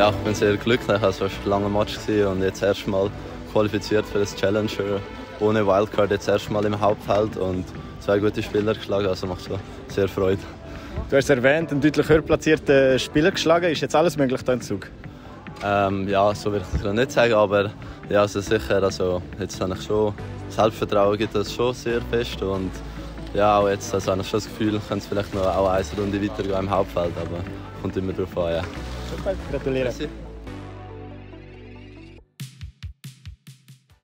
Ja, ich bin sehr glücklich. Es war ein langer Match und jetzt erstmal qualifiziert für das Challenger ohne Wildcard, jetzt erstmal im Hauptfeld und 2 gute Spieler geschlagen, also macht so sehr Freude. Du hast erwähnt, einen deutlich höher platzierten Spieler geschlagen. Ist jetzt alles möglich hier im Zug? Ja, so würde ich nicht sagen, aber ja, also sicher, also jetzt habe ich schon Selbstvertrauen gibt das schon sehr fest und ja, auch jetzt also habe ich schon das Gefühl, ich könnte vielleicht noch auch eine Runde weitergehen im Hauptfeld, aber kommt immer darauf an. Ja. Super, gratuliere. Merci.